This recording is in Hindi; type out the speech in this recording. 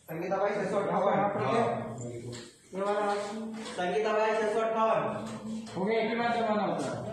संगीता भाई 658 ये वाला संगीता भाई 658 हो गया एक ही बार जमाना होता है।